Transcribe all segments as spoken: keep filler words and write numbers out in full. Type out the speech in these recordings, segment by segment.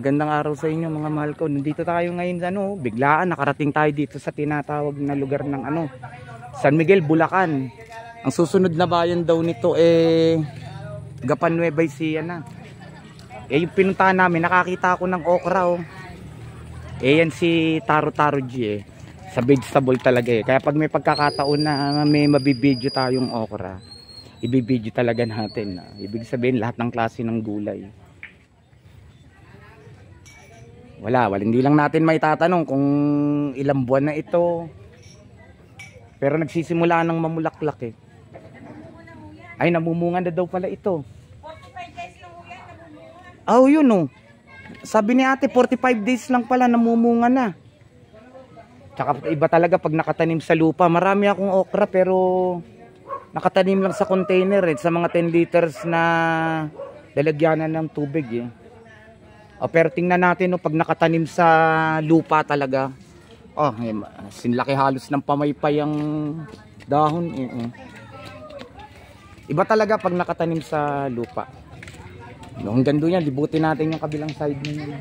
magandang araw sa inyo mga mahal ko. Nandito tayo ngayon sa ano, biglaan nakarating tayo dito sa tinatawag na lugar ng ano, San Miguel, Bulacan. Ang susunod na bayan daw nito eh Gapan Nueva Ecija na. Eh yung pinuntahan namin, nakakita ako ng okra oh. Eh yan si Taro Taro G eh. Sa vegetable talaga eh. Kaya pag may pagkakataon na may mabibidyo tayong okra, ibibidyo talaga natin. Ibig sabihin lahat ng klase ng gulay. Wala, wala, hindi lang natin may tatanong kung ilang buwan na ito. Pero nagsisimula ng mamulaklak eh. Ay, namumunga na daw pala ito. forty-five days lang yan, namumunga. Oh, yun oh. Sabi ni ate, forty-five days lang pala namumunga na. Tsaka iba talaga pag nakatanim sa lupa. Marami akong okra pero nakatanim lang sa container eh. Sa mga ten liters na lalagyanan ng tubig eh. O, pero tingnan natin no, pag nakatanim sa lupa talaga. Oh, eh, sinlaki halos ng pamaypay ang dahon eh, eh. Iba talaga pag nakatanim sa lupa. No, hanggang doon yan, libutin natin yung kabilang side niya.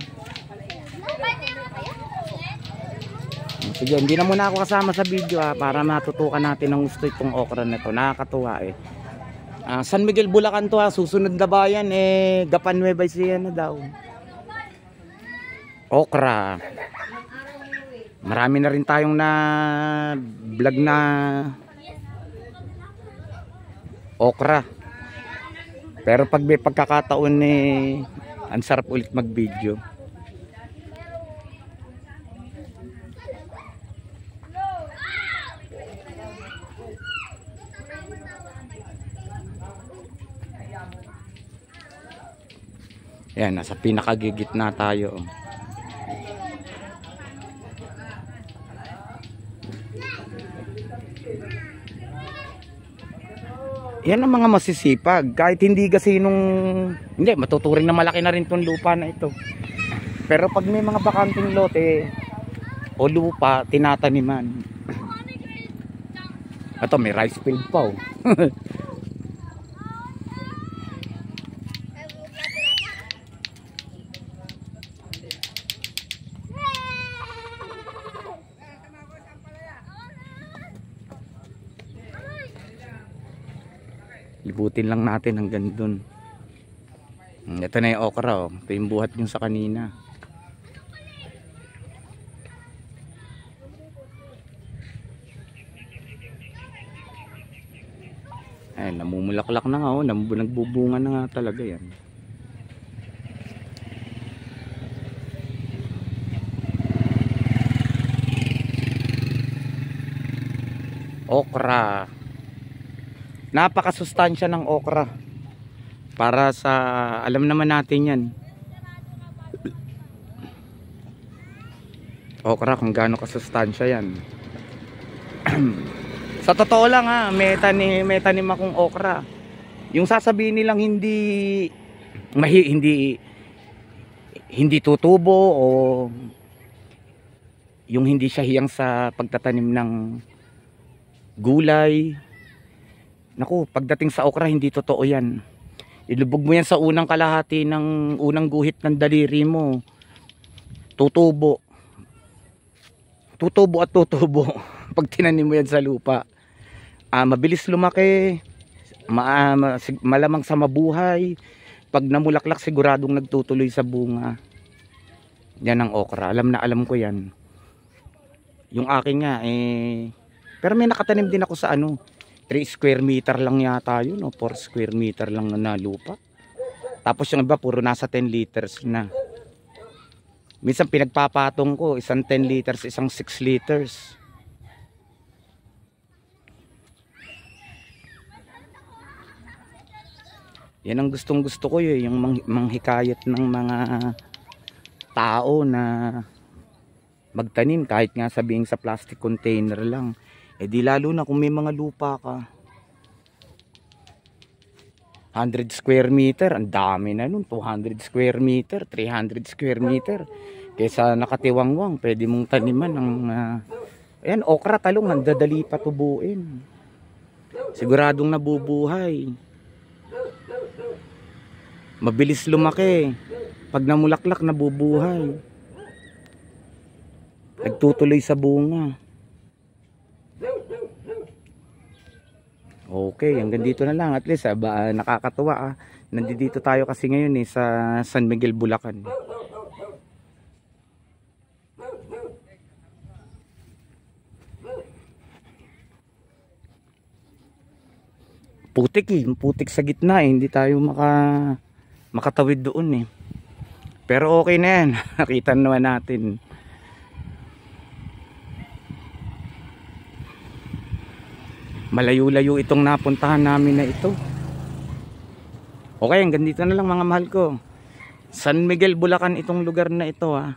Sige, hindi na muna ako kasama sa video ha, para matutukan natin ang gusto itong okra na ito. Nakakatuwa eh. Uh, San Miguel, Bulacan to ha, susunod na bayan eh Gapan Nueva Ecija na daw. Okra. Marami na rin tayong na vlog na okra. Pero pag may pagkakataon eh ang sarap ulit mag video. Yan, nasa pinakagigitna tayo. Yan ang mga masisipag. Kahit hindi kasi nung hindi, matuturing na malaki na rin tong lupa na ito. Pero pag may mga bakanting lote o lupa, tinataniman. Ito, may rice field pa oh. Libutin lang natin hanggang dun. Ito na yung okra oh. Ito yung buhat yung sa kanina. Ay, namumulaklak na nga oh. Nagbubunga na nga talaga yan. Okra. Napakasustansya ng okra. Para sa, alam naman natin yan. Okra kung gaano kasustansya yan. Sa totoo lang ha, may tanim, may tanim akong okra. Yung sasabihin nilang hindi mahi, hindi hindi tutubo o yung hindi siya hiyang sa pagtatanim ng gulay. Naku, pagdating sa okra hindi totoo yan. Ilubog mo yan sa unang kalahati ng unang guhit ng daliri mo. Tutubo. Tutubo at tutubo. Pag tinanim mo yan sa lupa. Ah, mabilis lumaki. Ma ma malamang sa mabuhay. Pag namulaklak siguradong nagtutuloy sa bunga. Yan ang okra. Alam na alam ko yan. Yung akin nga eh. Pero may nakatanim din ako sa ano. three square meter lang yata yun, no? four square meter lang na lupa. Tapos yung iba puro nasa ten liters na. Minsan pinagpapatong ko, isang ten liters, isang six liters. Yan ang gustong gusto ko yun, yung mang manghikayat ng mga tao na magtanim kahit nga sabihin sa plastic container lang. Eh di lalo na kung may mga lupa ka. one hundred square meter, ang dami na nun. two hundred square meter, three hundred square meter. Kesa nakatiwangwang, pwede mong taniman ng uh, ayan, okra, talong, nandadali pa tubuin. Siguradong nabubuhay. Mabilis lumaki. Pag namulaklak, nabubuhay. Nagtutuloy sa bunga. Okay, hanggang dito na lang. At least, ah, ba, nakakatuwa. Ah. Nandito tayo kasi ngayon eh, sa San Miguel, Bulacan. Putik eh, putik sa gitna eh. Hindi tayo maka, makatawid doon eh. Pero okay na yan. Nakita naman natin. Malayo-layo itong napuntahan namin na ito. Okay, hanggang dito na lang mga mahal ko. San Miguel, Bulacan itong lugar na ito ha.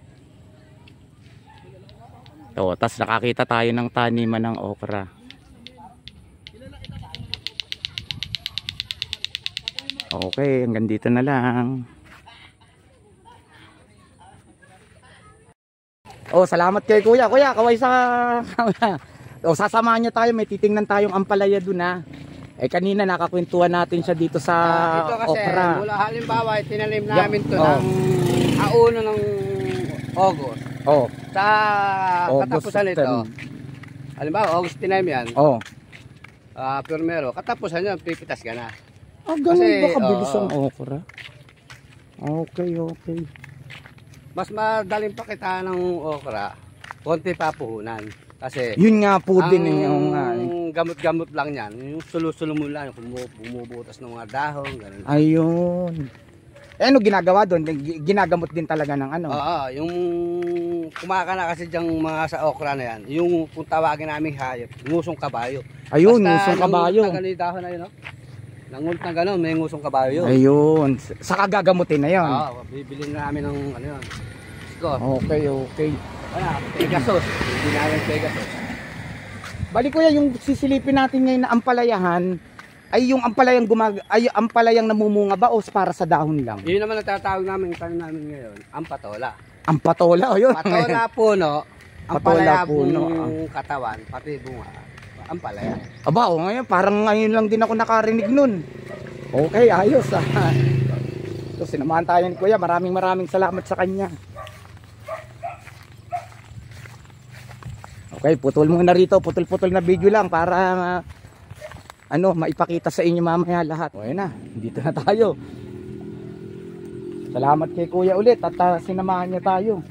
Ito, tas nakakita tayo ng taniman ng okra. Okay, hanggang dito na lang. Oh, salamat kay Kuya. Kuya, kaway sa o sasamahan niyo tayo, may titingnan tayong ampalaya dun ha. Eh kanina nakakwentuhan natin siya dito sa uh, ito kasi, okra. Mula halimbawa, tinanim namin to oh. ng auno ng August. Oh. Sa August, katapusan nito. Halimbawa, August tinanim yan. Oh. Uh, Primero, katapusan nyo, pipitas ka na. Ah, ganun kasi, ba kabilis oh, ang okra? Okay, okay. Mas madaling pakita ng okra, konti pa puhunan. Kasi yun nga po ang din yung nga. Eh. gamot-gamot lang yan. Yung sulo-sulo mo lang, bumubutas ng mga dahon, ganun. Ayun. Eh ano ginagawa doon? Ginagamot din talaga ng ano? Oo, yung kumakana kasi diyang mga sa okra na yan. Yung kung tawagin namin hayop, ngusong kabayo. Ayun, Basta ngusong kabayo. Basta nangunot na dahon na yun, no? Nangunot na gano'n, may ngusong kabayo. Ayun. Saka gagamutin na yun. Oo, bibilin na namin ng ano yun. Score. Okay, okay. Wala, Pegasus. Hindi namin Pegasus. Bali kuya, yung sisilipin natin ngayon na ampalayahan, ay yung ampalayang gumag ay ampalayang namumunga ba o para sa dahon lang? Yun naman natatawag namin, yung tanim namin ngayon, ang patola. Ang patola, ayun. Patola puno, ang Patola palaya puno, buong katawan, pati bunga, ang palaya. Aba, o ngayon, parang ngayon lang din ako nakarinig nun. Okay, ayos ah. So, sinamahan tayo ni kuya, maraming maraming salamat sa kanya. Okay, putol muna rito, putol-putol na video lang para uh, ano, maipakita sa inyo mamaya lahat. O, ayun na, dito na tayo. Salamat kay kuya ulit at uh, sinamahan niya tayo.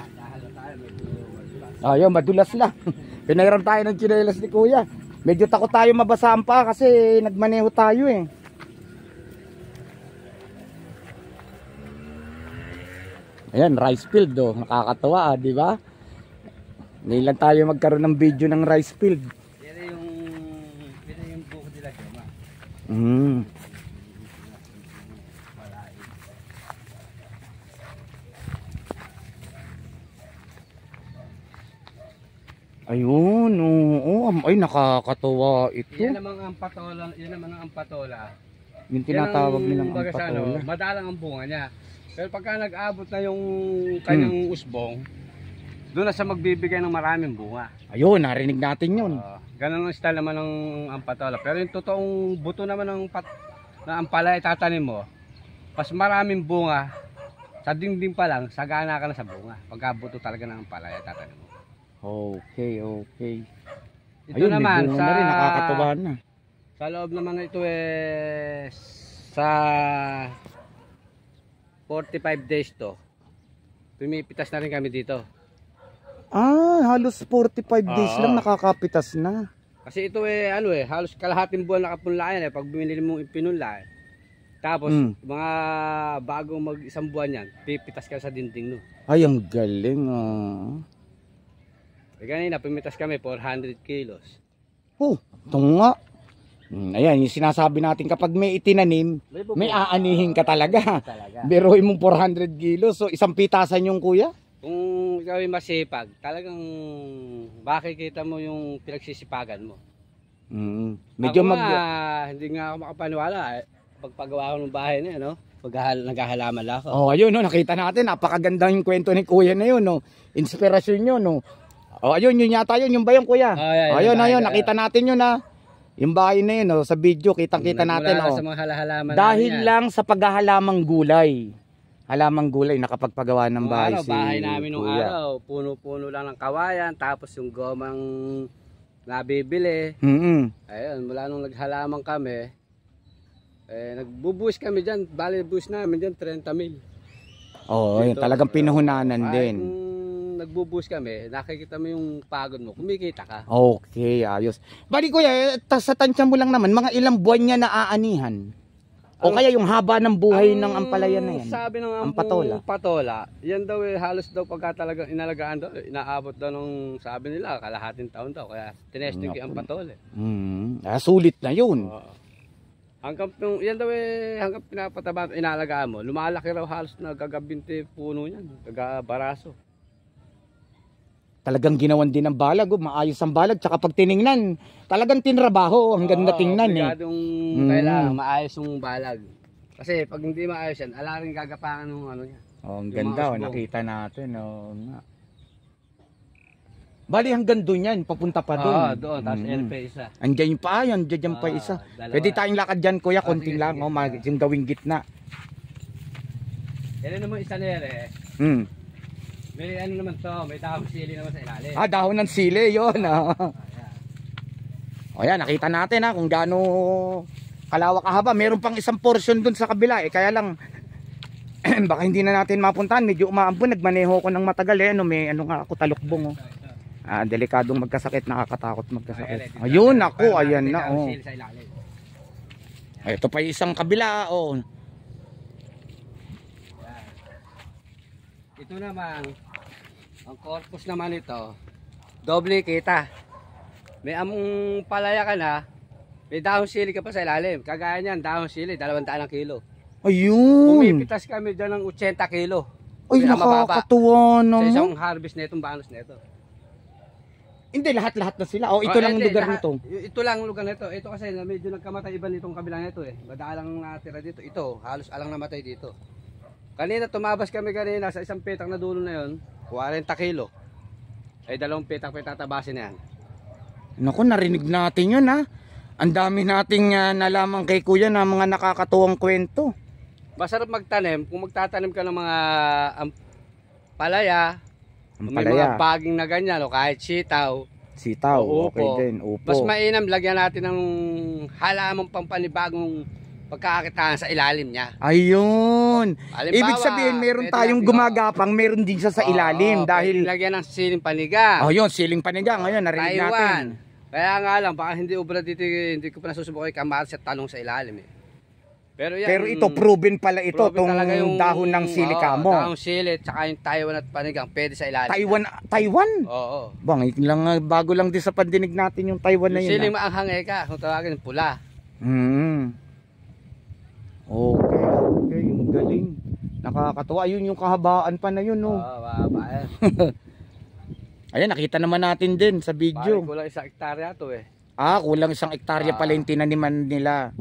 Ayun, madulas lang. Pinairam tayo ng chinelas ni kuya. Medyo takot tayo mabasaan pa kasi nagmaneho tayo eh. Ayan, rice field oh, nakakatawa ah, di ba? Ngayon lang tayo magkaroon ng video ng rice field. Yan yung, yan yung buko nila, Joma. Mm. Ayun, oo, oh, ay nakakatawa ito. Yan naman ang patola, yan naman ang patola. Yung tinatawag nilang baga sa ano, ampatola. madalang ang bunga niya. Pero pagka nag-abot na yung kanyang Hmm. usbong, doon na siya magbibigay ng maraming bunga. Ayun, narinig natin yun. Uh, ganun ang style naman ng ampatola. Pero yung totoong buto naman ng pat na ampalaya itatanim mo, mas maraming bunga, sa dingding pa lang, sagana ka na sa bunga. Pagka buto talaga ng ampalaya itatanim mo. Okay, okay. Ito Ayun, naman, may bunga sa, na rin, nakakatawa na. sa loob naman ito eh, sa forty-five days to, pumipitas na rin kami dito. Ah, halos forty-five days Oo. lang nakakapitas na. Kasi ito eh, ano eh, halos kalahating buwan nakapunla yan eh, pag binili mong ipinunla eh. Tapos, Mm. mga bagong mag isang buwan yan, pipitas ka sa dinding no. Ay, ang galing ah. Eh, ganina, pumitas kami, four hundred kilos. Oh, ito nga. Hmm, ayan, yung sinasabi natin kapag may itinanim, may aanihin ka talaga. Talaga. Biruin mong four hundred kilos. So, isang pitasan yung kuya? Kung ikaw ay masipag, talagang makikita mo yung pinagsisipagan mo. Mm, medyo Ako mag... nga, hindi nga ako makapaniwala eh. Pagpagawa ko ng bahay na yun, no? Pag naghahalaman lang ako. Oh, ayun, no, nakita natin, napakaganda yung kwento ni kuya na yun, no? Inspirasyon yun, no? Oh, ayun, yun yata yun, yung ba yung kuya? Oh, yeah, ayun, yeah, ayun, yeah. nakita natin yun, ha? Yung bahay na yun, no? Sa video, kitang-kita natin, Nagmula oh. sa mga halahalaman Dahil namin yan. lang sa paghahalamang gulay. halamang gulay nakapagpagawa ng Nung bahay araw, si bahay namin nung Kuya. araw, puno-puno lang ng kawayan, tapos yung gomang nabibili. Mm. Ayun, mula nung naghalaman kami, eh, nagbubuhis kami dyan, bali buhis namin dyan, thirty mil. Oo, yun, Dito, talagang pinuhunanan kahit din. kung nagbubuhis kami, nakikita mo yung pagod mo, kumikita ka. Okay, ayos. Bali kuya, ta- sa tansya mo lang naman, mga ilang buwan niya naaanihan? O Ang- kaya yung haba ng buhay Ang ng ampalaya na yan? Sabi ng Ang ampong patola. patola, yan daw eh, halos daw pagka talagang inalagaan daw, eh, inaabot daw nung sabi nila, kalahating taon daw, kaya tinesting Naku. ang patola. Hmm, ah, sulit na yun. Oo. Hanggang yung, yan daw eh, hanggang pinapataba, inalagaan mo, lumalaki raw halos na gagabinte puno niyan, gagabaraso. Talagang ginawan din ng balag, oh, maayos ang balag. Tsaka pag tiningnan, talagang tinrabaho. Ang ganda tingnan eh. Obligadong Mm. kailangan maayos yung balag. Kasi pag hindi maayos yan, ala rin gagapangan ng ano niya. Oh, ang Yung ganda, mga oh, usbong. nakita natin. Oh, nga. Bali hanggang doon yan, papunta pa doon. Oo, doon, tapos Mm. L P isa. Andiyan pa, yan, dyan pa Ah, isa. dalawa. Pwede tayong lakad dyan kuya, Oh, konting sige, lang. sige. Oh, mag yung gawing gitna. Yan naman isa nere, Hmm. may ano naman to, may dahon sili naman sa ilalim. Ah, dahon ng sili, yun. Ah. Ayan. O yan, nakita natin ha, kung gaano kalawak kahaba. Meron pang isang portion dun sa kabila eh. Kaya lang, baka hindi na natin mapuntahan. Medyo umaambon, nagmaneho ko ng matagal eh. Ano, may ano nga ako, talukbong oh. Ah, delikadong magkasakit, nakakatakot magkasakit. Ayun, ako, ayan na oh. Sili sa ilalim. Ay, ito pa yung isang kabila oh. Ito naman, ang corpus naman ito, doble kita. May among palaya ka na, may dahon sili ka pa sa ilalim. Kagaya niyan, dahon sili, dalawang daan ang kilo. Ayun. Pumipitas kami dyan ng eighty kilo. Ay, Kaya mababa. nakakatuwa Sa naman. isang harvest na itong banos na ito. Hindi, lahat-lahat na sila. Oh, ito Oh, lang ang hindi, lugar lahat- nito. Ito lang ang lugar nito. Ito kasi medyo nagkamatay iba nitong kabilang ito eh. Madalang natira dito. Ito, halos alang namatay dito. Kanina tumabas kami kanina sa isang petak na dulo na yon, forty kilo. Ay dalawang petak pa tatabasin na yan. Naku, narinig natin yun ha. Ang dami nating uh, nalaman kay kuya na mga nakakatuwang kwento. Masarap magtanim kung magtatanim ka ng mga um, palaya, Ang may mga palaya, baging na ganyan o kahit sitaw. sitaw, o okay upo. din, upo. Mas mainam lagyan natin ng halamang pampanibagong pagkakakitaan sa ilalim niya. Ayun. Halimbawa, Ibig sabihin, meron pwede tayong natin- gumagapang, meron din siya sa ilalim. Oo, dahil, pwede lagyan ng siling panigang. oh yun, siling panigang. Ngayon, narinig natin. Taiwan. Kaya nga lang, baka hindi ubra dito, hindi ko pa nasusubukan kay kamatis at talong sa ilalim eh. Pero yan, Pero ito, proven pala ito, proven tong talaga yung- dahon ng silika oo, mo. dahon sili, tsaka yung Taiwan at panigang, pwede sa ilalim. Taiwan, Taiwan? Oo. Bang, lang, ah, bago lang din sa pandinig natin yung Taiwan na Yung yun. siling ah. maanghang eka, kung tawagin, pula. Hmm. Okay, okay, yung galing. Nakakatuwa, yun yung kahabaan pa na yun, Oo, no. baba yan. Ayan, nakita naman natin din sa Parang video. kulang isang hektarya to eh. Ah, kulang isang hektarya Ah. pala yung tinaniman nila.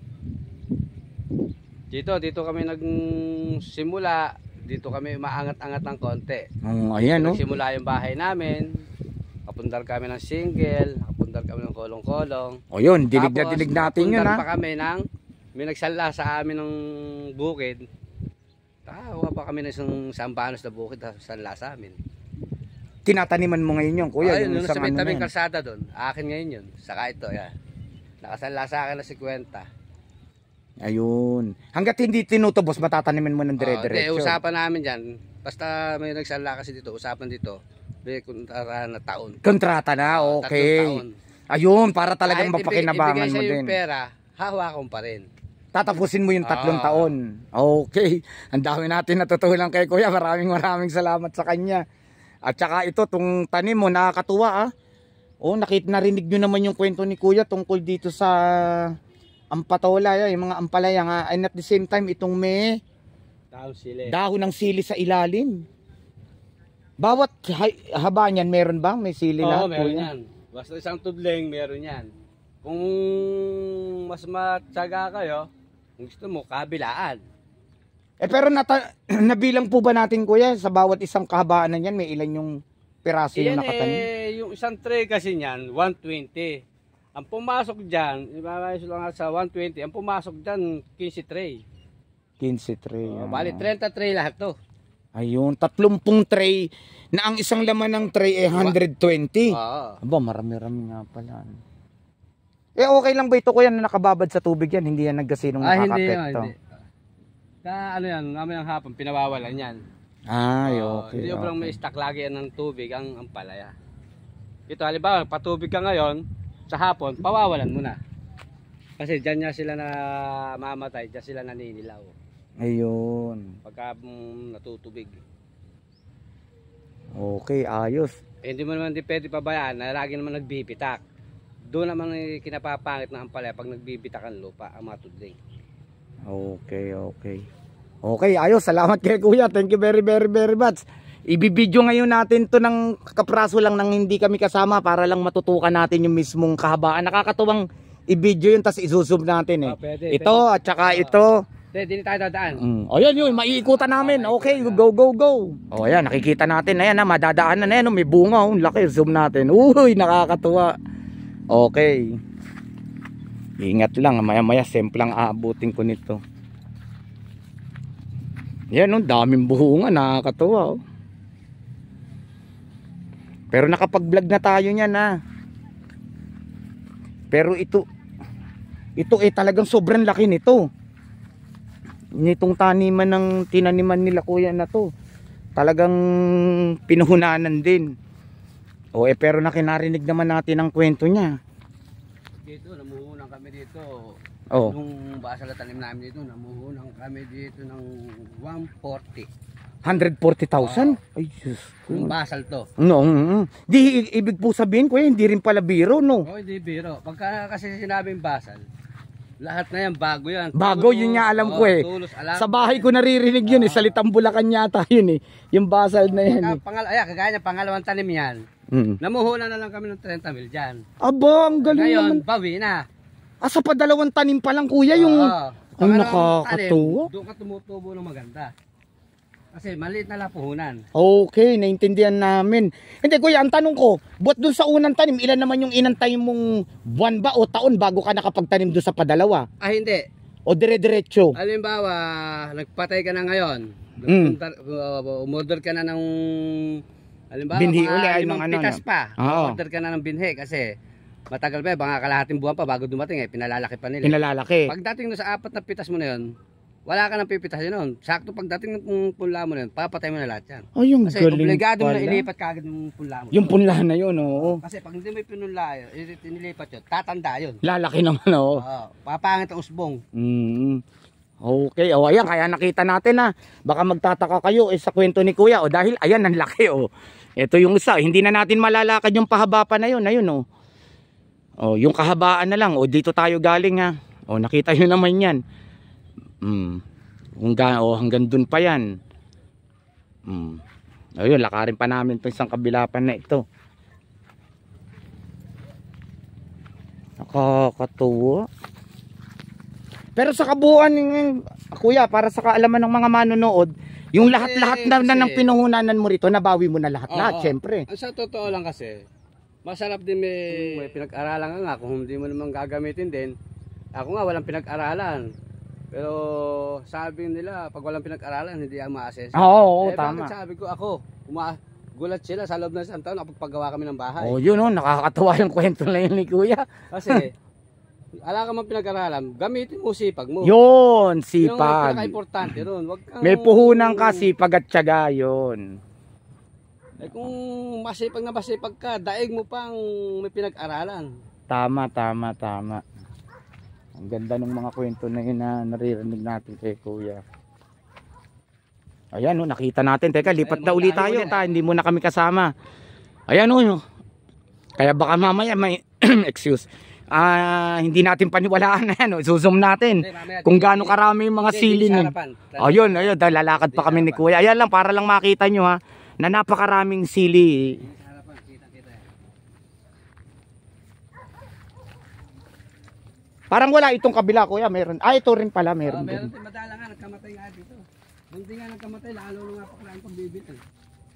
Dito, dito kami nagsimula. Dito kami umaangat-angat ng konti. Oh, ayan, no. Nagsimula yung bahay namin. Kapundar kami ng single, kapundar kami ng kolong-kolong. O yun, dinig na Tapos, dinig natin yun, napundar ha. pa kami ng, may nagsala sa amin ng bukid. Tawa pa kami ng isang sambanos na bukid na sanla sa amin. Tinataniman mo ngayon yun, kuya. Ayun, yung nung isang sa may ano na tabing yan. kalsada doon. Akin ngayon yun. Saka ito, yan. Nakasanla sa akin na fifty. Ayun. Hanggat hindi tinutubos, matataniman mo ng Oh, hindi, dire-diretso. usapan namin dyan. Basta may nagsala kasi dito, usapan dito. May kuntara na taon. Kontrata na, Oh, tatlong okay. taon. Ayun, para talagang Kahit ibi- mapakinabangan ibigay mo sa'yo din. yung pera, hahawakan pa rin. Tatapusin mo yung tatlong Ah. taon. Okay. Ang dami natin natutulang kay kuya. Maraming maraming salamat sa kanya. At saka ito, tong tanim mo, nakakatuwa ah. Oh, nakita narinig nyo naman yung kwento ni kuya tungkol dito sa ampatola, yung mga ampalaya nga. And at the same time, itong may Taon sila. dahon ng sili sa ilalim. Bawat ha- haba niyan, meron bang may sili Oo, lahat? meron kuya? yan. Basta isang tudling, meron yan. Kung mas matyaga kayo, kung gusto mo, kabilaan. Eh pero nata- nabilang po ba natin kuya sa bawat isang kahabaan na yan, may ilan yung piraso yung Yan nakatanim? eh, yung isang tray kasi niyan, one twenty. Ang pumasok dyan, ibabayos lang sa one twenty, ang pumasok dyan, fifteen tray. fifteen tray. Oh, ah. bali, thirty tray lahat to. Ayun, tatlumpung tray na ang isang laman ng tray ay one hundred twenty. Oo. Aba, marami-rami nga pala. Eh, okay lang ba ito kuya na nakababad sa tubig yan? Hindi yan naggasinong Ah, hindi nakakapekto? yun, hindi. Ka, ano yan, mamayang hapon, pinawawalan yan. Ay, Oo, okay. Hindi yung okay. may stock lagi yan ng tubig ang, ang palaya. Ito, halimbawa, patubig ka ngayon, sa hapon, pawawalan mo na. Kasi dyan niya sila na mamatay, dyan sila naninilaw. Ayun. Pagka mm, natutubig. Okay, ayos. Eh, hindi mo naman di pwede pabayaan na lagi naman nagbibitak. Doon naman eh, kinapapangit na ang palaya pag nagbibitak ang lupa, ang mga tudling. Okay, okay. Okay, ayos. Salamat kay kuya. Thank you very, very, very much. Ibibidyo ngayon natin to ng kapraso lang nang hindi kami kasama para lang matutukan natin yung mismong kahabaan. Nakakatuwang i-video yun tapos i-zoom natin eh. Ah, pwede, ito pwede. at saka ito. Hindi, hindi tayo dadaan. Mm. O yan yun, maiikutan namin. Okay, go, go, go. O ayan, nakikita natin. Ayan na, madadaanan na yan. May bunga. Oh, laki, zoom natin. Uy, nakakatuwa. Okay. Ingat lang, maya-maya semplang aabutin ko nito. Yan, oh, daming bunga, nakakatuwa. Oh. Pero nakapag-vlog na tayo niyan, ha. Pero ito, ito eh talagang sobrang laki nito. Nitong taniman ng tinaniman nila kuya na to. Talagang pinuhunanan din. O eh pero nakinarinig naman natin ang kwento niya. Dito, namuhunang kami dito. Oh. Nung basa na tanim namin dito, namuhunang kami dito ng one forty. one hundred forty thousand? Ay, Diyos ko. Yung basal to. No, mm, mm. Di i- ibig po sabihin ko, hindi rin pala biro, no? Oh, hindi biro. Pagka kasi sinabing basal, lahat na yan, bago yan. Bago, Tulos, yun nga alam oh, ko eh. Tulos, alam Sa bahay ko naririnig yun eh, salitang Bulacan yata yun eh. Yung basal na yan eh. Pagka, pangal ay, kagaya niya, pangalawang tanim yan. Mm. Namuhunan na lang kami ng thirty mil dyan. Aba, ang galing Ngayon, naman. bawi na. Ah, sa padalawang tanim pa lang kuya yung... Oo. Ang Pangalawang nakakatuwa. tanim, doon ka tumutubo ng maganda. Kasi maliit na lapuhunan. Okay, naintindihan namin. Hindi kuya, ang tanong ko, buat dun sa unang tanim, ilan naman yung inantay mong buwan ba o taon bago ka nakapagtanim dun sa padalawa? Ah, hindi. O dire-diretso? Halimbawa, nagpatay ka na ngayon. Mm. Uh, umorder ka na ng halimbawa, Binhi mga uli, ay, limang ng ano pitas na. pa. Oo. Order ka na ng binhi kasi matagal pa, baka kalahating buwan pa bago dumating eh, pinalalaki pa nila. Pinalalaki. Pagdating no sa apat na pitas mo na yun, wala ka nang pipitasin nun. Sakto pagdating ng punla mo na yun, papatay mo na lahat yan. Ay, yung Kasi galing obligado mo pala. na ilipat kagad yung punla mo. Yung punla na yun, oo. Kasi pag hindi mo pinunla yun, inilipat yun, tatanda yun. Lalaki naman, oo. Oo, papangit ang usbong. Mm. Okay, o ayan, kaya nakita natin na baka magtataka kayo eh, sa kwento ni kuya o dahil ayan ang laki o. Ito yung isa, hindi na natin malalakad yung pahaba pa na yun, ayun o. O, yung kahabaan na lang o dito tayo galing ha. O nakita nyo naman yan. Mm. Hanggang, o, hanggang dun pa yan. Mm. Ayun, lakarin pa namin itong isang kabilapan na ito. Nakakatuwa. Pero sa kabuuan, kuya, para sa kaalaman ng mga manonood, yung lahat-lahat na, na ng kasi- pinuhunanan mo rito, nabawi mo na lahat-lahat, Oo. syempre. Ang sa totoo lang kasi, masarap din may, may pinag-aralan ka nga kung hindi mo naman gagamitin din. Ako nga walang pinag-aralan. Pero sabi nila, pag walang pinag-aralan, hindi ang ma-assess. Oo, oo, eh, tama. bakit sabi ko ako, uma gulat sila sa loob ng isang taon, nakapagpagawa kami ng bahay. Oh, yun oh, nakakatawa yung kwento na yun ni kuya. Kasi, ala ka man pinag-aralan, gamitin mo sipag mo. Yun, Yung sipag. pinaka-importante ron. Wag kang, May puhunan ka, sipag at tiyaga, yun. Eh kung masipag na masipag ka, daig mo pang may pinag-aralan. Tama, tama, tama. Ang ganda ng mga kwento na yun na naririnig natin kay kuya. Ayan oh, nakita natin. Teka, lipat na uli tayo. Ta, hindi mo na kami kasama. Ayan oh. Kaya baka mamaya may excuse. Ah, hindi natin paniwalaan na yan. Oh. Zoom natin. Kung gaano karami yung mga sili nun. Ayun, ayun, dahil lalakad pa kami ni kuya. Ayan lang, para lang makita nyo ha, na napakaraming sili. Parang wala itong kabila kuya, meron. Ah, ito rin pala, meron. Oh, meron din. din madala nga, nagkamatay nga dito. Hindi nga nagkamatay, lalo nga pa kailangan pagbibit eh.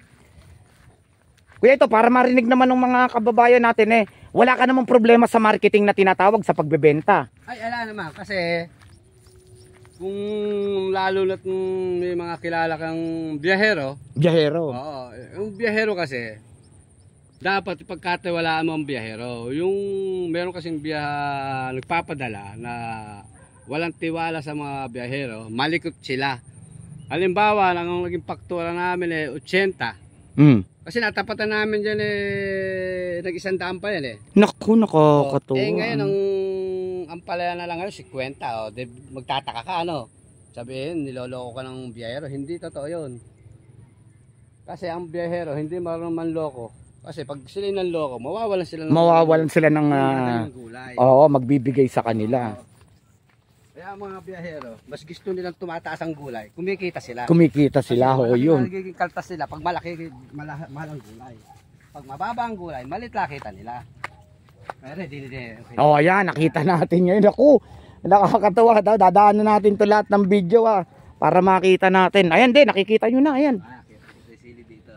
Kuya, ito para marinig naman ng mga kababayan natin eh. Wala ka namang problema sa marketing na tinatawag sa pagbebenta. Ay, ala naman, kasi Kung lalo na't may mga kilala kang biyahero, Biyahero. oo, yung biyahero kasi, dapat ipagkatiwalaan mo ang biyahero. Yung meron kasing biyaha nagpapadala na walang tiwala sa mga biyahero, malikot sila. Halimbawa, ang naging faktura namin eh, eighty. Mm. Kasi natapatan namin dyan eh, nag-isang daan pa yan eh. Naku, nakakatuwa. Eh ngayon, ang, ang palaya na lang ngayon, fifty. O, di, magtataka ka, ano? Sabihin, niloloko ka ng biyahero. Hindi totoo yun. Kasi ang biyahero, hindi marunong manloko. Kasi pag sila ng loko, mawawalan sila ng Mawawalan sila ng uh, gulay. oo, magbibigay sa kanila. Kaya ang mga biyahero, mas gusto nilang tumataas ang gulay. Kumikita sila. Kumikita sila, ho, yun. Nagiging kaltas sila pag malaki, mala, mahal ang gulay. Pag mababa ang gulay, malit lakita nila. Pero di, di, di. Okay. Oh, ayan, nakita natin ngayon. Ako, nakakatawa daw. Dadaanan natin to lahat ng video ah, para makita natin. Ayan din, nakikita nyo na, ayan. Ah, kita sili dito.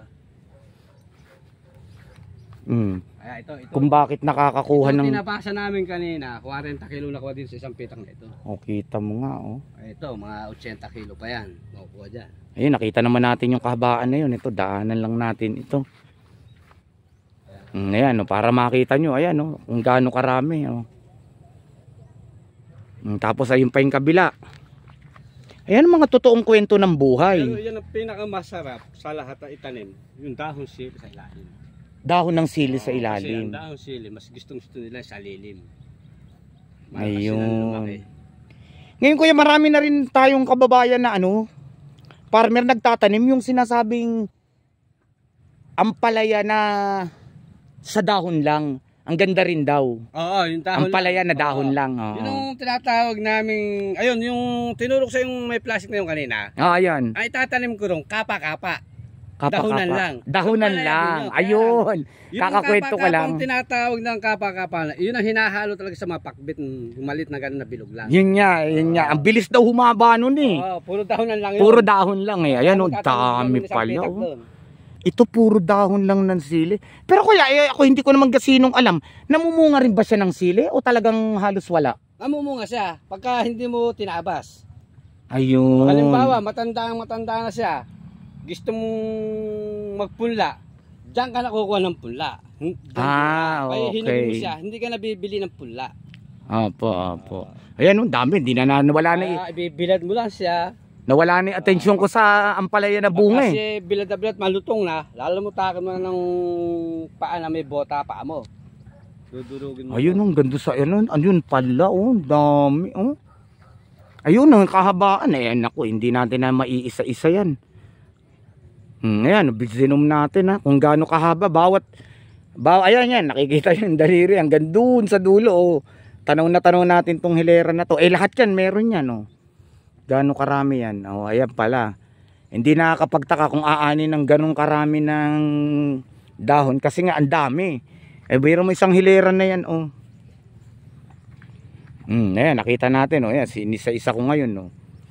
Mm. Ayan, ito, ito. Kung bakit nakakakuha Ito, ng... tinabasa namin kanina, forty kilo nakuha din sa isang pitang na ito. Oh, kita mo nga, oh. Ito, mga eighty kilo pa yan. Makukuha dyan. Ayun, nakita naman natin yung kahabaan na yun. Ito, daanan lang natin ito. Mm, ayan, oh, para makita nyo, ayan, oh, kung gaano karami, oh. Mm, tapos ayun pa yung kabila. Ayan ang mga totoong kwento ng buhay. Pero yan ang pinakamasarap sa lahat na itanim, yung dahon sili sa ilalim. Dahon ng sili sa Kasi ilalim. ang dahon sili, mas gustong gusto nila sa lilim. Ayun. Ngayon kuya, marami na rin tayong kababayan na ano, farmer nagtatanim yung sinasabing ampalaya na sa dahon lang. Ang ganda rin daw. Oo, yung dahon Ampalaya na lang. dahon Oo. lang. Oo. Yun ang tinatawag naming, ayun, yung tinurok sa yung may plastic na yung kanina. Ah, ayan. Ay tatanim ko rin, kapa-kapa. Kapa, Dahunan kapa. lang. Dahunan Ampalaya lang. din yun. Ayun. Yung Kakakwento ka lang. Yung tinatawag ng kapa-kapa, yun ang hinahalo talaga sa mga pakbit, yung malit na gano'n na bilog lang. Yun nga, yun nga. Ang bilis daw humaba nun eh. Oo, puro dahonan lang yun. Puro dahon lang eh. Ayan, oh, Magtatanim dami kami ng isang pala. pitak Oh. doon. Ito puro dahon lang ng sili. Pero kuya, eh, ako hindi ko naman gasinong alam. Namumunga rin ba siya ng sili o talagang halos wala? Namumunga siya, pagka hindi mo tinabas. Ayun. Halimbawa, matanda ang matanda na siya, gusto mong magpunla, diyan ka nakukuha ng punla. Diyan Ah, ka- Kaya okay. hinog mo siya, hindi ka nabibili ng punla. Opo, opo. Ayan, oh, dami. Hindi na, na nawala na, Kaya ibibilad mo lang siya. nawala na yung atensyon ko sa ampalaya na bunga eh. Kasi bilad na bilad, malutong na, lalo mo takan mo na ng paa na may bota paa mo. Dudurugin mo. Ayun, ang ganda sa, ayun, ayun pala, oh, dami, oh. Ayun, ang kahabaan, eh, naku, hindi natin na maiisa-isa yan. Hmm, ayan, bizinom natin ha, kung gaano kahaba, bawat, baw, ayan yan, nakikita yung daliri, hanggang doon sa dulo, oh. Tanaw na tanaw natin tong hilera na to, eh, lahat yan, meron yan, oh. Gaano karami yan, oh, ayan pala. Hindi nakakapagtaka kung aanin ng ganong karami ng dahon, kasi nga, ang dami. Eh, biro mo isang hilera na yan, oh. Hmm, ayan, nakita natin, oh. Ayan, sinisa-isa ko ngayon, oh.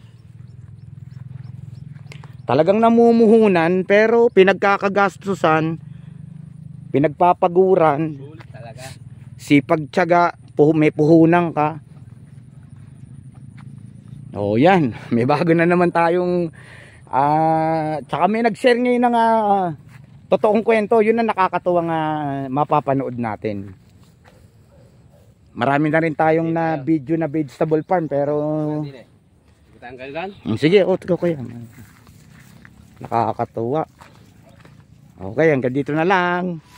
Talagang namumuhunan, pero pinagkakagastusan, pinagpapaguran, Sulit talaga. sipag tiyaga, puh may puhunan ka. Oh, yan. May bago na naman tayong, ah, tsaka may nag-share ngayon ng uh, totoong kwento. Yun ang nakakatuwang uh, mapapanood natin. Marami na rin tayong na video na vegetable farm, pero Butaan ka dyan? mm, sige, oh, tigo ko yan. Nakakatuwa. Okay, hanggang dito na lang.